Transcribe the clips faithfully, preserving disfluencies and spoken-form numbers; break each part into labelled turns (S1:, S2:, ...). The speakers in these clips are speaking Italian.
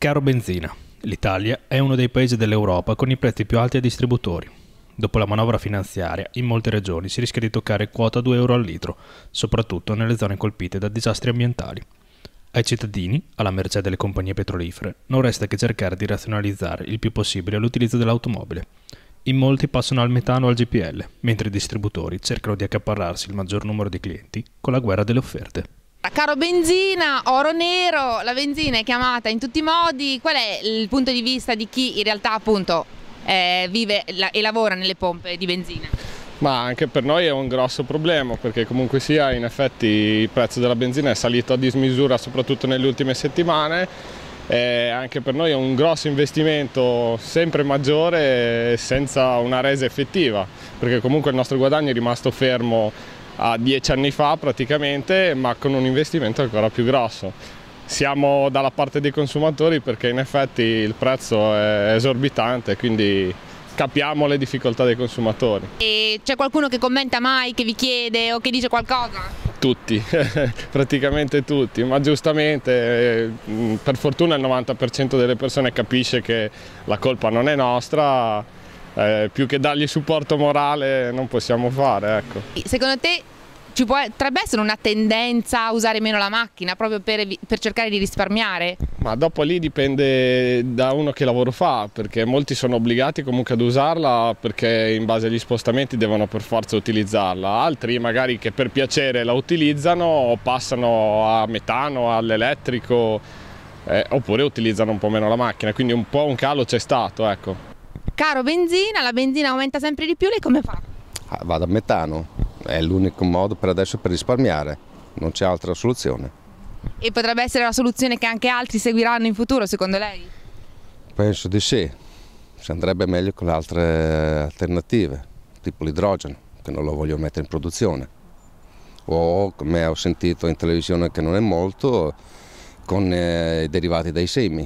S1: Caro benzina. L'Italia è uno dei paesi dell'Europa con i prezzi più alti ai distributori. Dopo la manovra finanziaria, in molte regioni si rischia di toccare quota due euro al litro, soprattutto nelle zone colpite da disastri ambientali. Ai cittadini, alla mercé delle compagnie petrolifere, non resta che cercare di razionalizzare il più possibile l'utilizzo dell'automobile. In molti passano al metano o al G P L, mentre i distributori cercano di accaparrarsi il maggior numero di clienti con la guerra delle offerte.
S2: Caro benzina, oro nero, la benzina è chiamata in tutti i modi. Qual è il punto di vista di chi in realtà appunto eh, vive e lavora nelle pompe di benzina?
S3: Ma anche per noi è un grosso problema, perché comunque sia in effetti il prezzo della benzina è salito a dismisura soprattutto nelle ultime settimane e anche per noi è un grosso investimento sempre maggiore senza una resa effettiva, perché comunque il nostro guadagno è rimasto fermo a dieci anni fa praticamente, ma con un investimento ancora più grosso. Siamo dalla parte dei consumatori perché in effetti il prezzo è esorbitante, quindi capiamo le difficoltà dei consumatori.
S2: E c'è qualcuno che commenta mai, che vi chiede o che dice qualcosa?
S3: Tutti, praticamente tutti, ma giustamente, per fortuna il novanta per cento delle persone capisce che la colpa non è nostra. Eh, più che dargli supporto morale non possiamo fare, ecco.
S2: Secondo te ci potrebbe essere una tendenza a usare meno la macchina proprio per, per cercare di risparmiare?
S3: Ma dopo lì dipende da uno che lavoro fa, perché molti sono obbligati comunque ad usarla perché in base agli spostamenti devono per forza utilizzarla, altri magari che per piacere la utilizzano o passano a metano, all'elettrico, eh, oppure utilizzano un po' meno la macchina, quindi un po' un calo c'è stato, ecco.
S2: Caro benzina, la benzina aumenta sempre di più, lei come fa?
S4: Ah, vado a metano, è l'unico modo per adesso per risparmiare, non c'è altra soluzione.
S2: E potrebbe essere la soluzione che anche altri seguiranno in futuro, secondo lei?
S4: Penso di sì, si andrebbe meglio con le altre alternative, tipo l'idrogeno, che non lo voglio mettere in produzione. O, come ho sentito in televisione che non è molto, con eh, i derivati dai semi,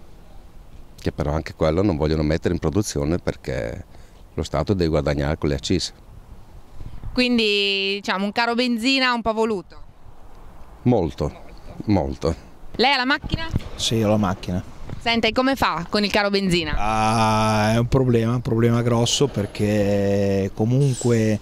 S4: che però anche quello non vogliono mettere in produzione perché lo Stato deve guadagnare con le accise.
S2: Quindi diciamo un caro benzina un po' voluto?
S4: Molto, molto.
S2: Lei ha la macchina?
S5: Sì, ho la macchina.
S2: Senta, e come fa con il caro benzina?
S5: Ah, è un problema, un problema grosso perché comunque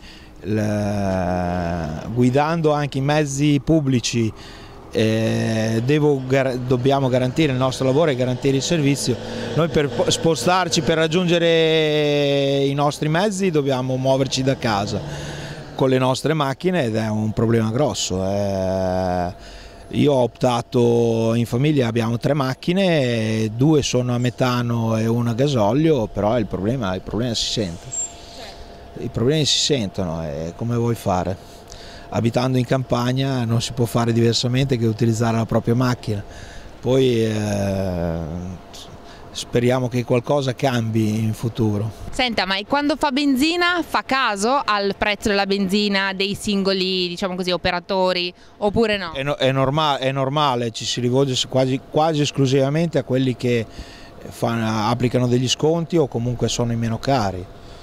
S5: il, guidando anche i mezzi pubblici Eh, devo, dobbiamo garantire il nostro lavoro e garantire il servizio. Noi per spostarci, per raggiungere i nostri mezzi dobbiamo muoverci da casa con le nostre macchine ed è un problema grosso. Eh, io ho optato, in famiglia abbiamo tre macchine, due sono a metano e una a gasolio, però il problema, il problema si sente. I problemi si sentono e come vuoi fare? Abitando in campagna non si può fare diversamente che utilizzare la propria macchina. Poi eh, speriamo che qualcosa cambi in futuro.
S2: Senta, ma quando fa benzina fa caso al prezzo della benzina dei singoli, diciamo così, operatori oppure no?
S5: È, no, è, norma è normale, ci si rivolge quasi, quasi esclusivamente a quelli che fanno, applicano degli sconti o comunque sono i meno cari.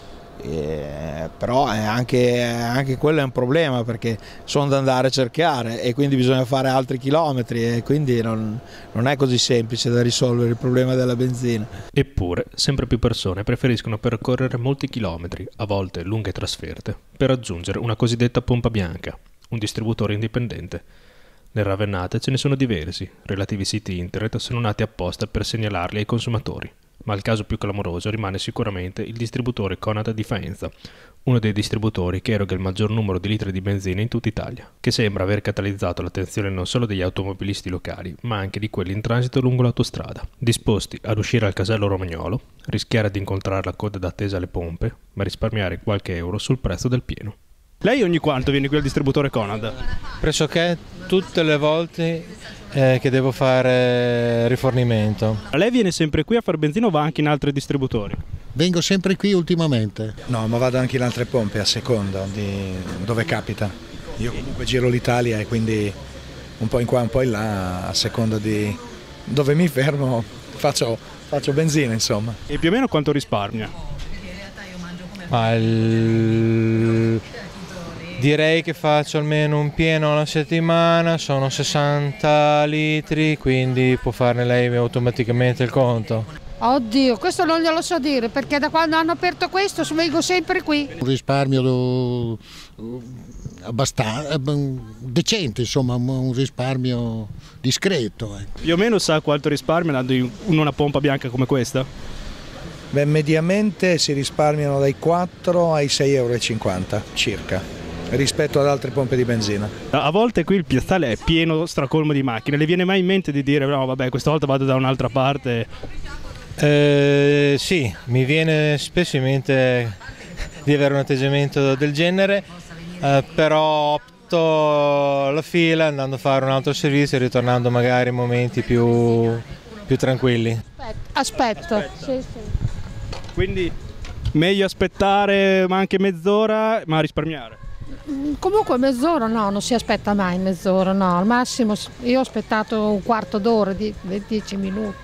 S5: Eh, però è anche, anche quello è un problema perché sono da andare a cercare e quindi bisogna fare altri chilometri e quindi non, non è così semplice da risolvere il problema della benzina.
S1: Eppure sempre più persone preferiscono percorrere molti chilometri, a volte lunghe trasferte, per raggiungere una cosiddetta pompa bianca, un distributore indipendente. Le ravennate ce ne sono diversi, relativi siti internet sono nati apposta per segnalarli ai consumatori. Ma il caso più clamoroso rimane sicuramente il distributore Conad di Faenza, uno dei distributori che eroga il maggior numero di litri di benzina in tutta Italia, che sembra aver catalizzato l'attenzione non solo degli automobilisti locali, ma anche di quelli in transito lungo l'autostrada, disposti ad uscire al casello romagnolo, rischiare di incontrare la coda d'attesa alle pompe, ma risparmiare qualche euro sul prezzo del pieno.
S6: Lei ogni quanto viene qui al distributore Conad?
S7: Pressoché tutte le volte eh, che devo fare rifornimento.
S6: Lei viene sempre qui a fare benzina o va anche in altri distributori?
S8: Vengo sempre qui ultimamente.
S9: No, ma vado anche in altre pompe a seconda di dove capita. Io comunque giro l'Italia e quindi un po' in qua, un po' in là, a seconda di dove mi fermo faccio, faccio benzina, insomma.
S6: E più o meno quanto risparmia?
S7: Ma il... direi che faccio almeno un pieno alla settimana, sono sessanta litri, quindi può farne lei automaticamente il conto.
S10: Oddio, questo non glielo so dire, perché da quando hanno aperto questo vengo sempre qui.
S8: Un risparmio abbastanza decente, insomma, un risparmio discreto. Ecco.
S6: Più o meno sa quanto risparmia andando in una pompa bianca come questa?
S9: Beh, mediamente si risparmiano dai quattro ai sei e cinquanta euro circa, rispetto ad altre pompe di benzina.
S6: A volte qui il piazzale è pieno stracolmo di macchine, le viene mai in mente di dire no vabbè questa volta vado da un'altra parte?
S7: Eh, sì, mi viene spesso in mente di avere un atteggiamento del genere, eh, però opto la fila andando a fare un altro servizio e ritornando magari in momenti più, più tranquilli.
S10: Aspetto, aspetto. Sì, sì.
S6: Quindi meglio aspettare ma anche mezz'ora ma risparmiare?
S10: Comunque mezz'ora no, non si aspetta mai mezz'ora, no, al massimo io ho aspettato un quarto d'ora, dieci minuti.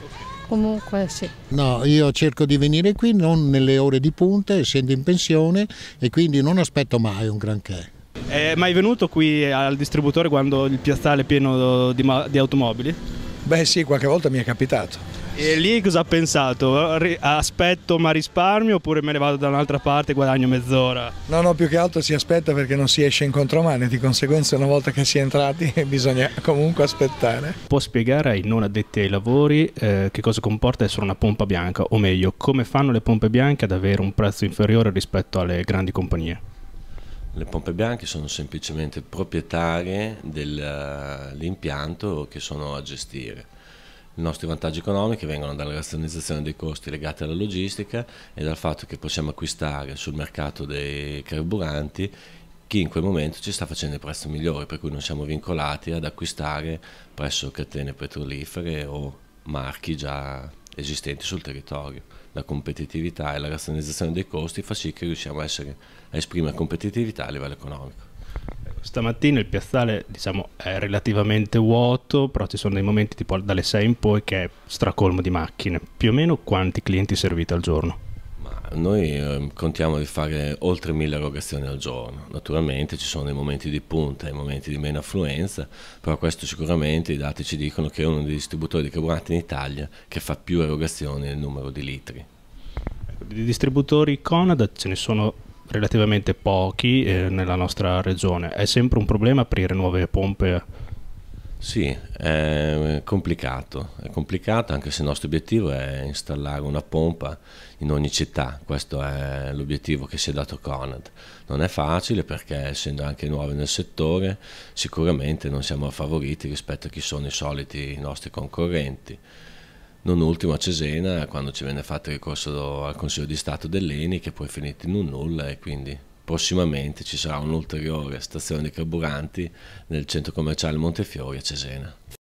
S10: Comunque sì.
S8: No, io cerco di venire qui non nelle ore di punta, essendo in pensione, e quindi non aspetto mai un granché.
S6: È mai venuto qui al distributore quando il piazzale è pieno di, di automobili?
S9: Beh sì, qualche volta mi è capitato.
S6: E lì cosa ha pensato? Aspetto ma risparmio oppure me ne vado da un'altra parte e guadagno mezz'ora?
S9: No, no, più che altro si aspetta perché non si esce in contromano, di conseguenza una volta che si è entrati bisogna comunque aspettare.
S1: Può spiegare ai non addetti ai lavori eh, che cosa comporta essere una pompa bianca, o meglio, come fanno le pompe bianche ad avere un prezzo inferiore rispetto alle grandi compagnie?
S11: Le pompe bianche sono semplicemente proprietarie dell'impianto che sono a gestire. I nostri vantaggi economici vengono dalla razionalizzazione dei costi legati alla logistica e dal fatto che possiamo acquistare sul mercato dei carburanti chi in quel momento ci sta facendo il prezzo migliore, per cui non siamo vincolati ad acquistare presso catene petrolifere o marchi già esistenti sul territorio. La competitività e la razionalizzazione dei costi fa sì che riusciamo a, essere, a esprimere competitività a livello economico.
S1: Stamattina il piazzale diciamo, è relativamente vuoto, però ci sono dei momenti tipo dalle sei in poi che è stracolmo di macchine. Più o meno quanti clienti servite al giorno?
S11: Ma noi eh, contiamo di fare oltre mille erogazioni al giorno. Naturalmente ci sono dei momenti di punta e momenti di meno affluenza, però questo sicuramente i dati ci dicono che è uno dei distributori di carburanti in Italia che fa più erogazioni nel numero di litri.
S1: Ecco, di distributori Conad ce ne sono relativamente pochi eh, nella nostra regione. È sempre un problema aprire nuove pompe?
S11: Sì, è complicato, è complicato anche se il nostro obiettivo è installare una pompa in ogni città, questo è l'obiettivo che si è dato Conad. Non è facile perché essendo anche nuovi nel settore sicuramente non siamo favoriti rispetto a chi sono i soliti nostri concorrenti. Non ultimo a Cesena, quando ci venne fatto il ricorso al Consiglio di Stato dell'Eni, che poi è finito in un nulla, e quindi prossimamente ci sarà un'ulteriore stazione di carburanti nel centro commerciale Montefiori a Cesena.